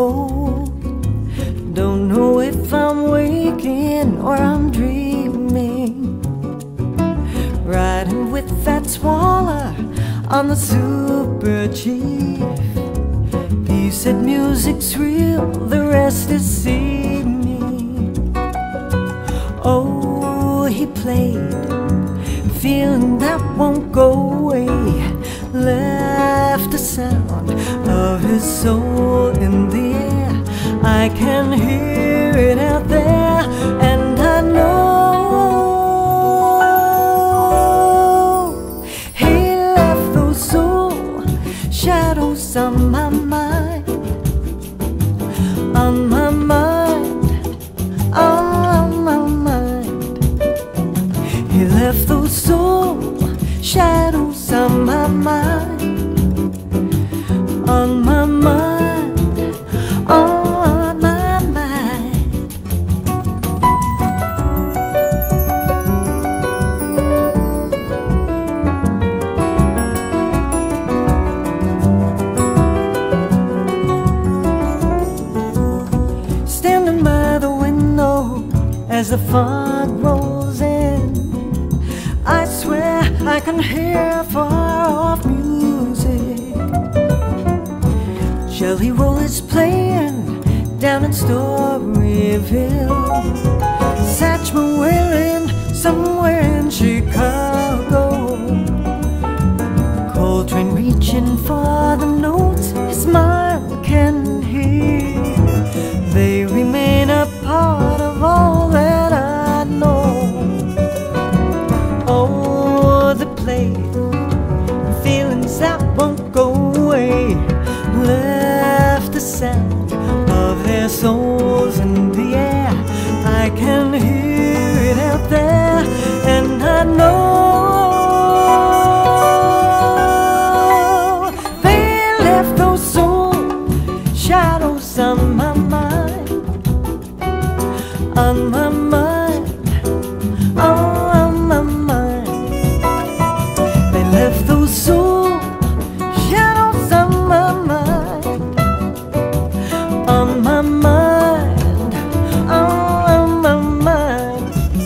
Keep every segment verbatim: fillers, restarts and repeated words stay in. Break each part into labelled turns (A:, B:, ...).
A: cold. Don't know if I'm waking or I'm dreaming. Riding with that swaller on the Super Chief. He said music's real, the rest is see me. Oh, he played, feeling that won't go away. Left a sound of his soul in the air. I can hear it out there, and I know he left those soul shadows on my mind, on my mind, on my mind. He left those soul shadows on my mind, on my mind, on my mind. Standing by the window as the fog rolls in, I swear I can hear far-off music. Jelly Roll is playing down in Storyville. Satchmo wailing somewhere in Chicago. Coltrane reaching for the notes his mind can hear. They remain a part of all that I know. Oh, the play, feelings that won't go away. Left the sound of their souls in the air. I can hear it out there, and I know they left those soul shadows on my mind, on my mind, on my mind. They left those soul shadows on my mind, on my mind, on my mind.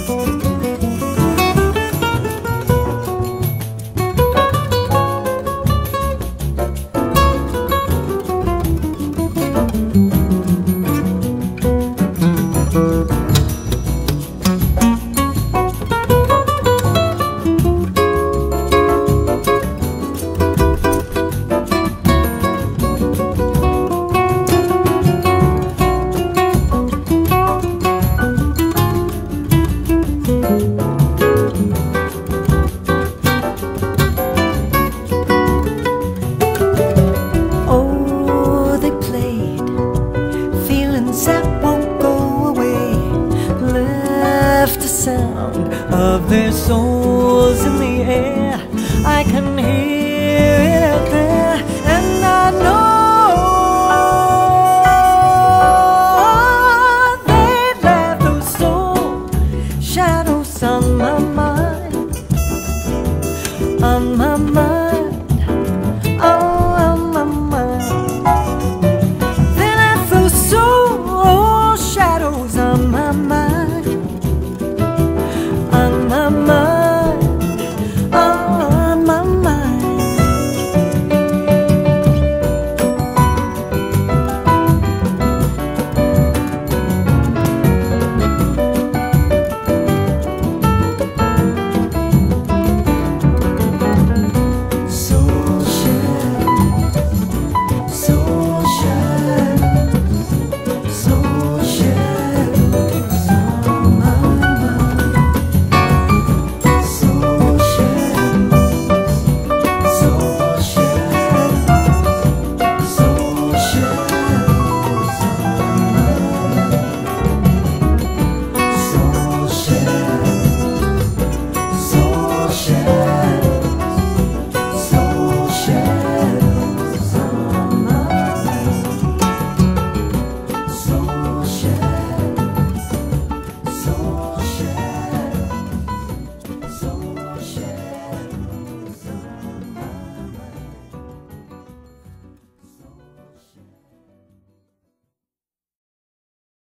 A: Oh, they played feelings that won't go away. Left the sound of their souls in the air. I can hear